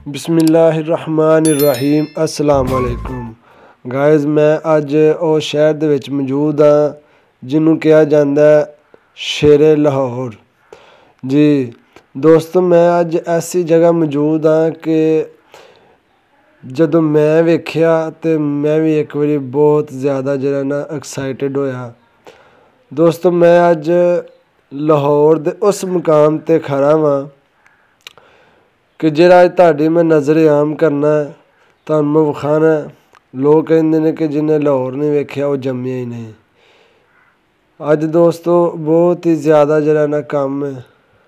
बिस्मिल्लाहिर्रहमानिर्रहीम अस्सलाम वालेकुम गाइज़। मैं अज उस शहर दे विच मौजूद हाँ जिन्हों कहा जाता है शेरे लाहौर। जी दोस्तों, मैं अज ऐसी जगह मौजूद हाँ कि जदों मैं वेख्या तो मैं भी एक बारी बहुत ज़्यादा जरा ना एक्साइटेड होया। दोस्तों, मैं अज लाहौर दे उस मुकाम ते खड़ा वां कि जेह्ड़ा अज तुहाडी मैं नज़रे आम करना है, तुहानूं मैं विखाना है। लोग कहंदे ने कि जिन्हें लाहौर नहीं वेख्या वो जम्मिया ही नहीं। अज दोस्तों बहुत ही ज़्यादा जरा ना कम है।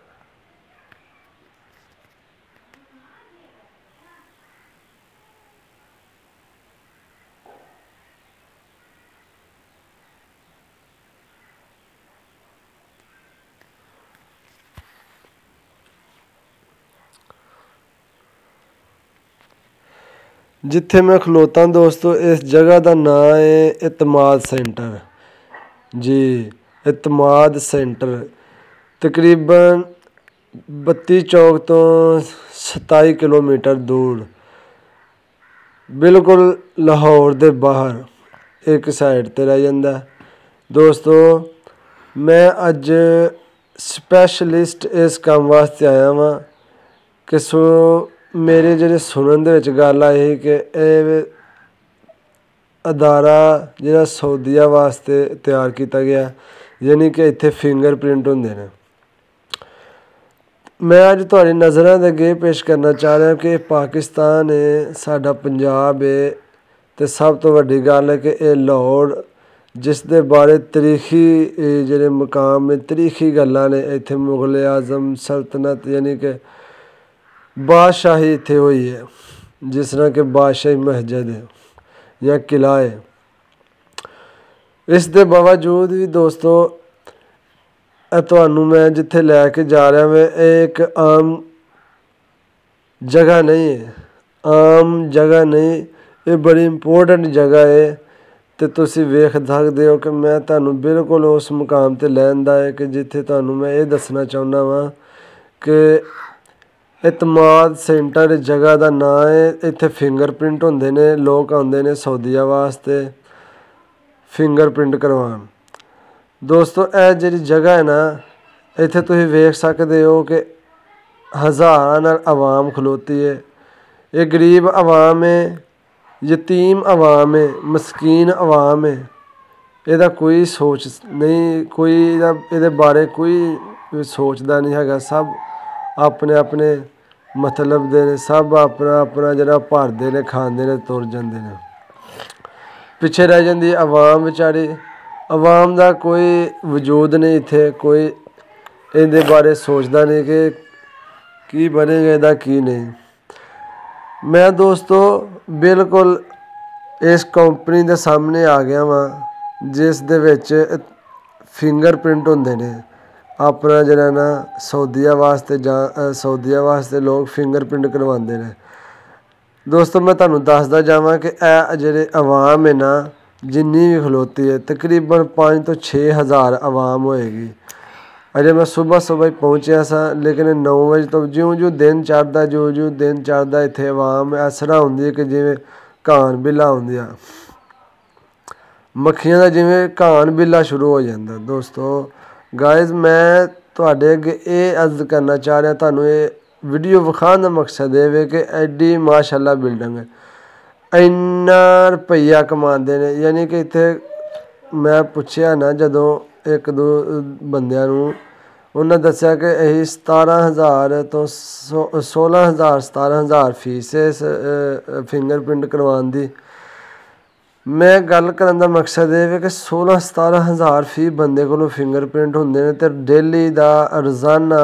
जिथे मैं खलोता दोस्तों, इस जगह का नाम है इतमाद सेंटर। जी इतमाद सेंटर तकरीबन 32 चौक तो 27 किलोमीटर दूर, बिल्कुल लाहौर दे बाहर एक साइड ते रह जांदा। दोस्तों, मैं अज स्पैशलिस्ट इस काम वास्ते आया वां कि मेरे जेह्ड़े सुनन दे विच गल्ल आई कि एह् अदारा जेह्ड़ा सऊदिया वास्ते तैयार किया गया, यानी कि इत्थे फिंगरप्रिंट होंदे ने। मैं अज तुहाडी नज़रां दे अगे पेश करना चाह रहा कि पाकिस्तान है, साडा पंजाब है, ते सब तो वड्डी गल है कि एह् लाहौर जिस दे बारे तरीखी जेह्ड़े मकाम ने, तरीखी गल्लां ने। इत्थे मुगल आज़म सल्तनत यानी कि बादशाही इत्थे होई है, जिस तरह कि बादशाही मस्जिद है या किला है। इस दे बावजूद भी दोस्तों तुहानूं मैं जिथे लैके जा रहा मैं, एक आम जगह नहीं है, आम जगह नहीं, ये बड़ी इंपोर्टेंट जगह है। तो तुसीं वेख सकदे हो कि मैं तुहानूं बिल्कुल उस मुकाम ते लैंदा है कि जिथे तुहानूं मैं ये दसना चाहुंदा वां कि इतमाद सेंटर जगह का नाम है। इत्थे फिंगरप्रिंट होंदे ने, लोग आउंदे ने सऊदिया वास्ते फिंगरप्रिंट करवाउण। दोस्तों, यह जिहड़ी जगह है ना, इत्थे तुसीं वेख सकदे हो कि हज़ारां नाल आवाम खलोती है। ये गरीब आवाम है, यतीम आवाम है, मस्कीन आवाम है। इहदा कोई सोच नहीं, कोई इहदे बारे कोई सोचदा नहीं हैगा। सब अपने अपने मतलब दे ने, सब अपना अपना जेह्ड़ा भरदे ने, खांदे ने, तुर जांदे ने। पिच्छे रह जांदी आवाम बेचारी। आवाम दा कोई वजूद नहीं इत्थे, कोई इहदे बारे सोचदा नहीं कि की बनेगा इहदा की नहीं। मैं दोस्तों बिल्कुल इस कंपनी दे सामने आ गया वां जिस दे विच फिंगरप्रिंट होंदे ने। अपना जेह्ड़ा ना सऊदिया वास्ते लोग फिंगरप्रिंट करवांदे ने। दोस्तों, मैं तुहानूं दसदा जावां कि जेह्ड़े आवाम है ना, जिन्नी भी खलोती है, तकरीबन 5 तो 6 हज़ार आवाम होएगी। अजे मैं सुबह सुबह पहुँचा सा, लेकिन 9 बजे तो ज्यों दिन चढ़दा इत्थे आवाम इस तरह हुंदी है कि जिवें घान बिल्ला हुंदियां, मक्खियां दा जिवें घान बिल्ला शुरू हो जांदा। दोस्तों गाइज़, मैं तुहाडे अगे एह् अर्ज करना चाह रहा, तुहानूं एह् वीडियो विखाण दा मकसद एह् है कि एड्डी माशाअल्लाह बिल्डिंग है, इन्ना रुपया कमांदे ने। यानी कि इत्थे मैं पुच्छेआ ना जदों एक दो बंदियां नूं, उन्हें दस्सिया कि यही 17,000 तो 16,000 17,000 फीस है इस फिंगरप्रिंट करवाउण दी। मैं गल करन दा मकसद ये है कि 16-17 हज़ार फी बंदे कोलों फिंगरप्रिंट होंदे ने, ते डेली दा रोज़ाना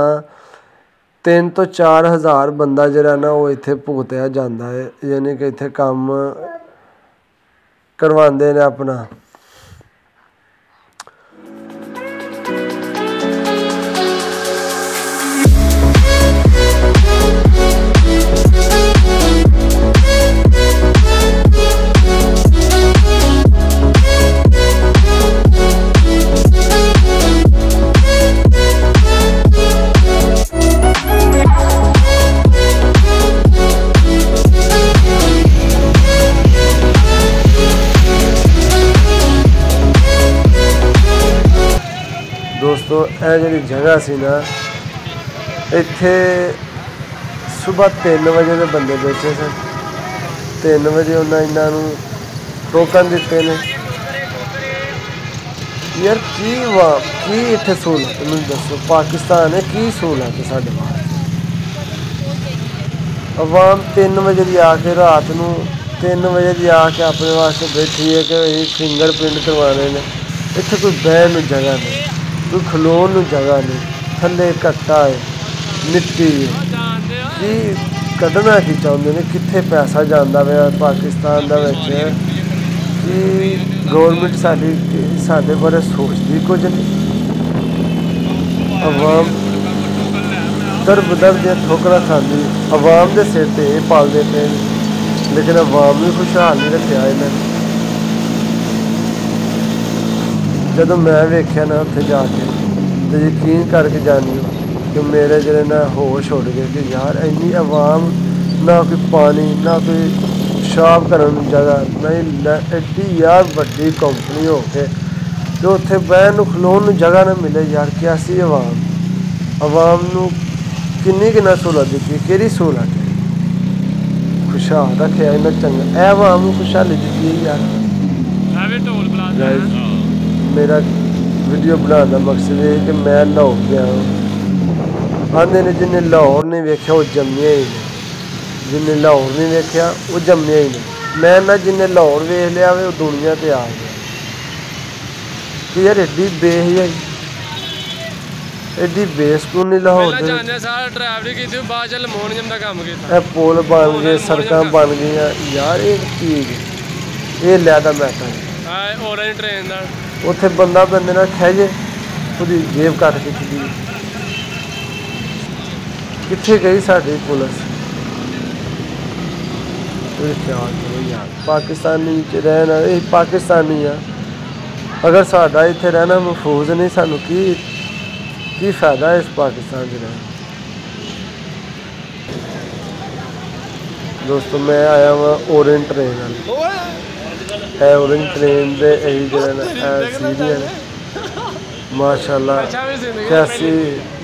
3 तो 4 हज़ार बंदा जेह्ड़ा ना वो इत्थे भुगतेआ जांदा है। यानी कि इत्थे कम्म करवांदे ने अपना। जी जगह सी ना, इत्थे सुबह 3 बजे के बंदे बैठे सन। 3 बजे उन्हें इन्हों टोकन दिते ने। यार की इत्थे सहूलत मैनूं दसो, पाकिस्तान है की सहूलत है साडे वास्ते? अवाम 3 बजे की आके रात को 3 बजे की आके अपने वास्ते बैठी है कि फिंगर प्रिंट करवाने ने। इत्थे कोई बहन जगह नहीं, कोई खलोन जगह नहीं, थले घट्टा है, मिट्टी है। कि कढ़ना की चाहते हैं, कित्थे पैसा जाता पाया पाकिस्तान दा विच कि गौरमेंट साडे बारे सोचती कुछ नहीं। अवाम दर बदर दियां ठोकरां खांदी, अवाम के सिर ते पालते पे, लेकिन अवाम भी खुशहाल नहीं रखा इन्होंने। जदों मैं वेख्या ना उत्थे जाके, तो यकीन करके जानी कि मेरे जरे ना होश उड़ गए कि यार इन्नी अवाम, ना कोई पानी, ना कोई पेशाब करने जगह नहीं, एड्डी यार वड्डी कंपनी हो के तो उत्थे बहन खलोन जगह ना मिले। यार कैसी अवाम नूं किन्नी किन्ना सहूलत दी, कि सहूलत है? खुशहाल रखे इन्ना चंगा, ए अवाम नूं खुशहाली दी है यार। मेरा वीडियो बनाने का मकसद है कि मैं लाहौर गया आंदे ने जिन्हें लाहौर नहीं वेख्या वो जम्मिया ही नहीं, जिन्हें लाहौर नहीं वेख्या वो जम्मिया ही नहीं। मैं ना जिन्हें लाहौर वेख लिया वो दुनिया ते आ गया कि यार एड्डी बेहयाई, एड्डी बेसकूनी लाहौर पुल बन गए, सड़क बन गई यार। एक चीज ये लैदा मैटर उत्थे बंदा बंदे नाल खैजे उसकी जेब कट के चली, कित्थे गई साडी पुलिस? ख्याल करो यार, पाकिस्तानी च रहना, यह पाकिस्तानी आ, अगर साडा इत्थे रहना महफूज नहीं, सानू की फायदा है इस पाकिस्तान च रहना? दोस्तों मैं आया हुआ ओरेंट ट्रेन है, ओरेंट ट्रेन दे यही सीरियल माशाल्लाह कैसी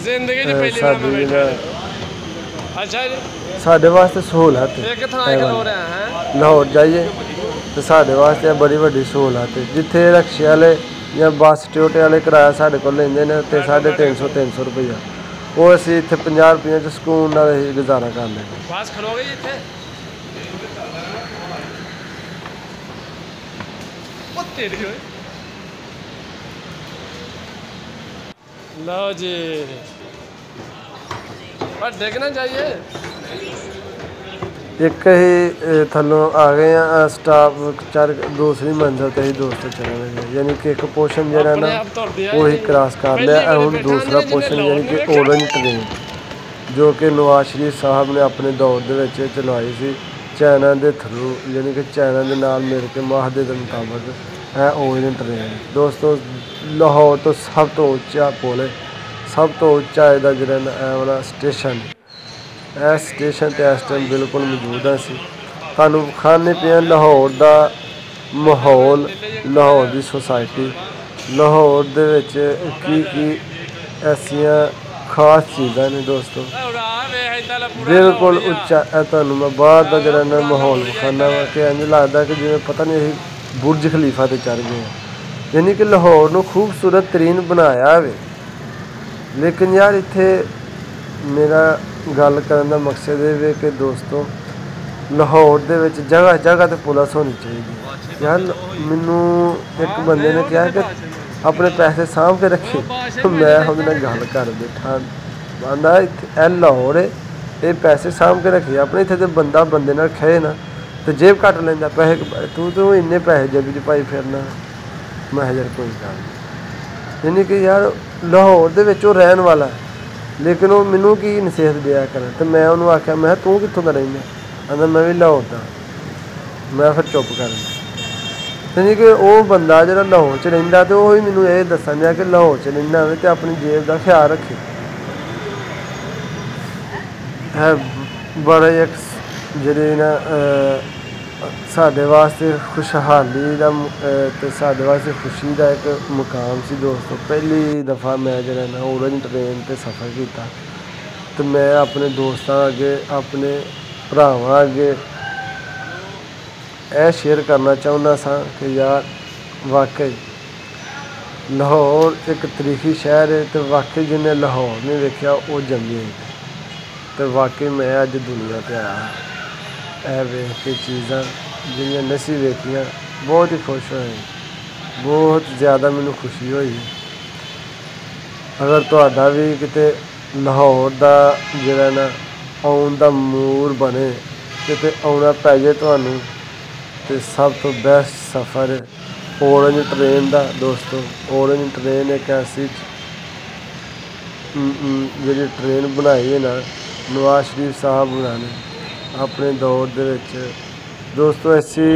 साडे वास्ते सहूलत है। लाहौर जाइए तो साडे वास्ते बड़ी वड्डी सहूलत है। जिथे रक्शे वाले या बस टोटे वाले किराया साडे को लेंदे ने 350 रुपया, वो असीं इत्थे 50 रुपये च सुकून नाल गुजारा कर लेंगे। लो जी देखना चाहिए। एक ही थलों आ गए हैं स्टाफ चार, दूसरी मंजिल ते ही दोस्तों चले गए, यानी कि एक पोर्शन जो ना वही क्रॉस कर लिया। हम दूसरा पोर्शन यानी कि ओरेंट ट्रेन जो कि नवाज शरीफ साहब ने अपने दौर के चलवाई सी चाइना के थ्रू, यानी कि चाइना के नाल मिल के माहदे के मुताबिक है ओरेंट ट्रेन। दोस्तों लाहौर तो सब तो उच्चा पुल है, सब तो उच्चा ਇਹਦਾ ਜਿਹੜਾ वाला स्टेशन है। इस स्टेशन पर इस टाइम बिल्कुल मौजूद है। असीं तुहानूं विखाने पे लाहौर का माहौल, लाहौर की सोसाइटी, लाहौर दे विच की ऐसियां खास चीज़ां ने। दोस्तों बिल्कुल उच्चा है, तुहानूं मैं बाहर का जरा माहौल विखाना वा कि इंज लगदा कि जिवें पता नहीं असीं बुर्ज खलीफा ते चढ़ गए हैं। यानी कि लाहौर नूं खूबसूरत तरीन बनाया है। लेकिन यार इत्थे मेरा गल करन दा मकसद ये कि दोस्तों लाहौर दे विच जगह जगह ते पुलिस होनी चाहिए। यार मैनू एक बंदे ने कहा कि अपने पैसे साँभ के रखे, तो मैं उहदे नाल गल कर बैठा, आंदा इत्थे लाहौर है, ये पैसे साँभ के रखे अपने, इत्थे ते बंदा बंदे नाल खे ना तो जेब कट लेंदा पैसे, तू इन्ने पैसे जेब च पाई फिरना। मैं यार कोई गल नहीं, यानी कि यार लाहौर दे विच रहन वाला है, लेकिन वो मैनू की नसीहत दिया करें। तो मैं उन्होंने आख्या मैं तू कित्थों का रहिंदा? आंदा मैं भी लाहौर का। मैं फिर चुप कर गया। यानी कि वो बंदा जो लाहौर च रहिंदा तो वही मैनू ये दसन दिया कि लाहौर च रहिंदा होवे तो अपनी जेब का ख्याल रखे। है बड़े एक जेह्ड़े ना साडे वास्ते खुशहाली दा ते साडे वास्ते खुशी दा एक मुकाम सी दोस्तों। पहली दफ़ा मैं जेह्ड़ा ना ऑरेंज ट्रेन ते सफ़र कीता ते मैं अपने दोस्तां अगे अपने भरावां अगे यह शेयर करना चाहुंदा सा कि यार वाकई लाहौर एक तरीखी शहर है तो वाकई जिन्हें लाहौर नहीं वेख्या वो जम्मी तो वाकई मैं अज दुनिया पर आया वेख के चीज़ां जिन्हें नसी वेखियां बहुत ही खुश होए, बहुत ज़्यादा मैनू खुशी हुई। अगर तुहाडा भी किते लाहौर दा जिहड़ा ना आउण दा मूड बने किते आउणा पै जाए तुहानू तो सब तो बेस्ट सफ़र ऑरेंज ट्रेन दा दोस्तों। ऑरेंज ट्रेन एक ऐसी जी ट्रेन बनाई है ना नवाज शरीफ साहब होना ने अपने दौर दे विच दोस्तों। ऐसी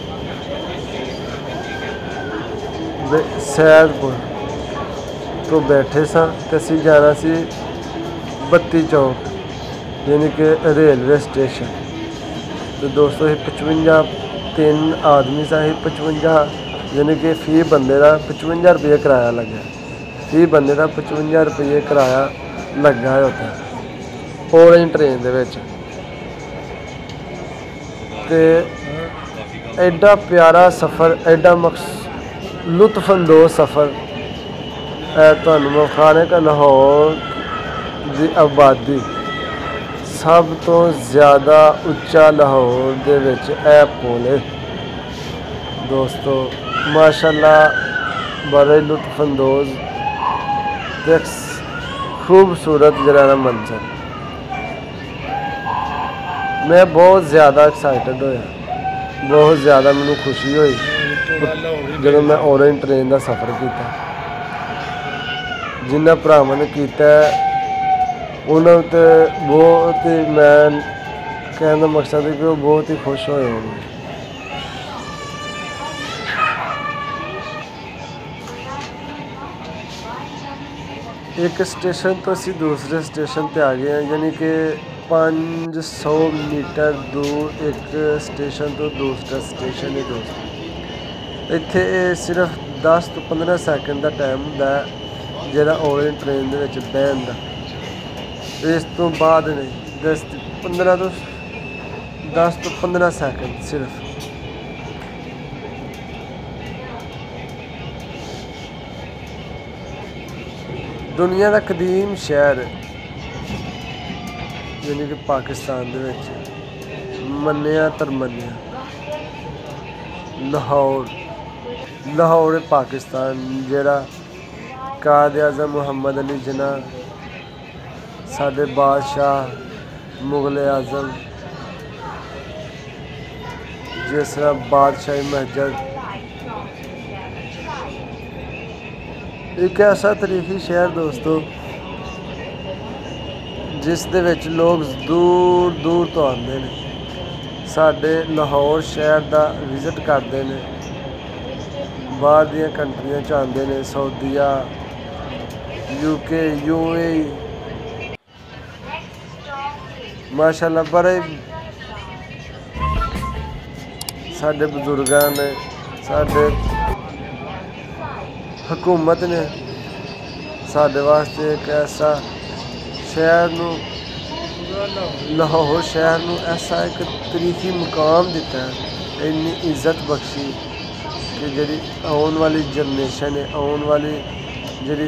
सैदपुर तो बैठे सां ते असीं जाना सी बत्ती चौक यानी कि रेलवे स्टेशन। तो दोस्तों 55 3 आदमी सा 55 यानी कि फी बंदे का 55 रुपये किराया लग्या। फी बंदे का 55 रुपये किराया लग्गा है उत्थे ऑरेंज ट्रेन दे विच। ते एडा प्यारा सफ़र एडा लुत्फअंदोज़ सफ़र तुहानू मैं विखाने का लाहौर की आबादी सब तो ज़्यादा उच्चा लाहौर दे विच पुल है दोस्तों। माशाअल्लाह बड़े लुत्फअंदोज़ ते खूबसूरत जरा मंजर। मैं बहुत ज़्यादा एक्साइटेड होया, बहुत ज़्यादा मैनू खुशी हुई जब मैं ऑरेंज ट्रेन का सफ़र किया। जिन्होंने भरावां ने कीता उन्होंने तो बहुत ही मैं कहने का मकसद है कि वो बहुत ही खुश होए होंगे। एक स्टेशन तो असी दूसरे स्टेशन पर आ गए हैं यानी कि 500 मीटर दूर एक स्टेशन तो दूसरा स्टेशन है दोस्तों। इत्थे सिर्फ 10 तो 15 सैकेंड का टाइम होंदा है जिहड़ा ऑरेंज ट्रेन दे विच बहन दा। इस तो बाद नहीं 10 तो 15 सैकेंड सिर्फ। दुनिया का कदीम शहर यानी कि पाकिस्तान दे विच मन्निया तरमन्निया लाहौर पाकिस्तान जिहड़ा कायद-ए-आज़म मुहम्मद अली जिन्ना साडे बादशाह मुगल आज़म जिस तरह बादशाही मस्जिद एक ऐसा तरीखी शहर दोस्तों जिस दे विच लोग दूर दूर तो आते हैं साडे लाहौर शहर का विजिट करते हैं। बाहर दियां कंट्रियां च आते हैं सऊदीया UK UAE माशाअल्लाह बड़े साडे बजुर्गां ने साडे हुकूमत ने साडे वास्ते एक ऐसा शहर नू लाहौर शहर नू ऐसा एक तरीखी मुकाम दिता है इन्नी इज्जत बख्शी कि जी आने वाली जनरेशन है आने वाली जी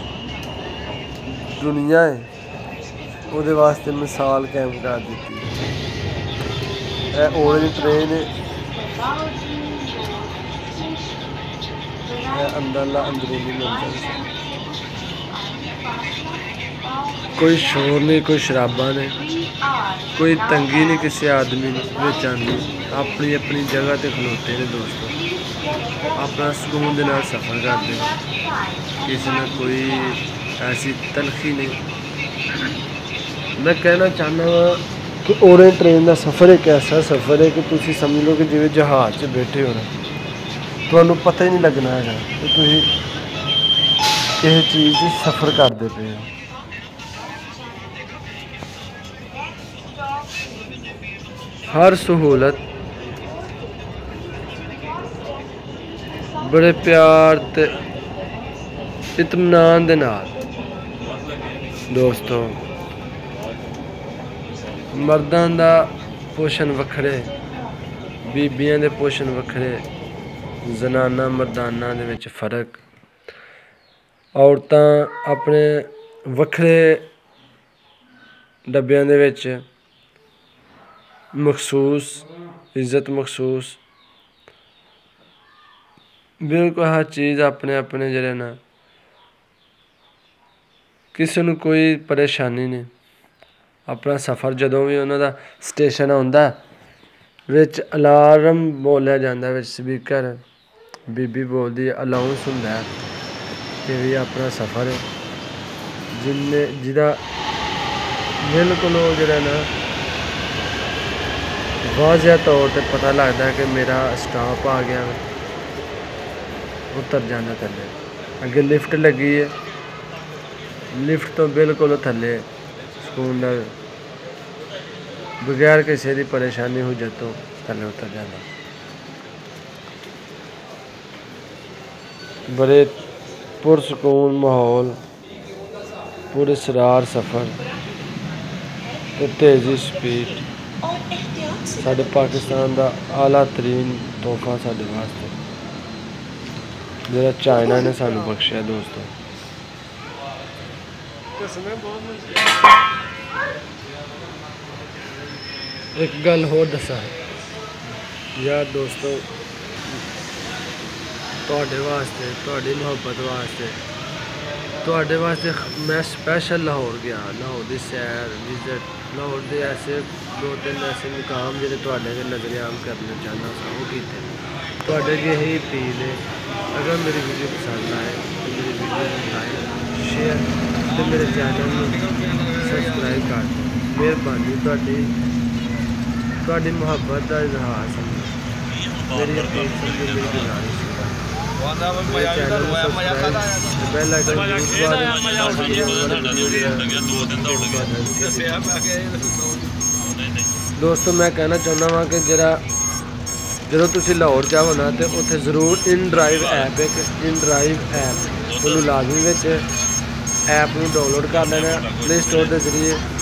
दुनिया है वो वास्ते मिसाल कायम कर दी है। ऑरेंज ट्रेन है अंदरला अंदरूनी मंजर कोई शोर नहीं कोई शराबा नहीं कोई तंगी नहीं किसी आदमी विच आंदी अपनी अपनी जगह ते खलोते ने दोस्तों अपना सुकून दे नाल सफ़र करते हैं किसी ने कोई ऐसी तलखी नहीं। मैं कहना चाहना वा कि ऑरेंज ट्रेन का सफ़र एक ऐसा सफ़र है कि तुम समझ लो कि जिवें जहाज़ च बैठे हो ना तुहानू पता ही नहीं लगना है कि तुसीं किसी चीज़ की सफ़र करते पे हो। हर सहूलत बड़े प्यार ते इत्मीनान दे नाल दोस्तों मर्दां दा पोषण वक्खरे बीबियां दे पोषण वक्खरे जनाना मर्दाना दे विच फर्क औरतां अपने वक्खरे डब्बियां दे विच मखसूस इज्जत मखसूस बिल्कुल हर चीज़ अपने अपने जेह्ड़े न किसी नूं कोई परेशानी नहीं अपना सफ़र जदों भी उन्हां दा स्टेशन आउंदा विच अलार्म बोलिया जांदा विच स्पीकर बीबी बोलदी अलाउंस हुंदा कि भी अपना सफ़र जिहदा बिल्कुल ओह् जेह्ड़ा ना वाज़ेह तौर ते पता लगदा कि मेरा स्टॉप आ गया उतर जाना थल्ले अगे लिफ्ट लगी है लिफ्ट तो बिल्कुल थल्ले सुकून नाल बगैर किसी की परेशानी हुज्जत तो थल्ले उतर जाना बड़े पुरसकून माहौल पुरअसरार सफ़र ते तेज़ी स्पीड साढ़े पाकिस्तान का आला तरीन तोहफा साढ़े वास्ते जेह्ड़ा चाइना ने सानू बख्शिया दोस्तों एक गल होर दसा यार दोस्तों तुहाडे वास्ते तुहाडी मुहब्बत वास्ते मैं स्पैशल लाहौर गया लाहौर की सैर विजिट लाहौर के ऐसे 2-3 ऐसे मुकाम जिहड़े तुहाडे नजरेआम करना चाहना वो कीते तुहाडे अगे यही अपील है अगर मेरी वीडियो पसंद आए तो मेरी वीडियो को लाइक शेयर तो मेरे चैनल को सबसक्राइब कर दो मेहरबानी तुहाडी मुहब्बत का इजहार समझो मेरी अपील समझो मेरी गुजारिश मेरे चैनल को सब्सक्राइब बेल आइकन दोस्तों मैं कहना चाहना वा कि जो तुम लाहौर जाओ ना तो उत्थे जरूर इन ड्राइव ऐप उन्होंने लाजमी ऐप में डाउनलोड कर लेना प्ले स्टोर के जरिए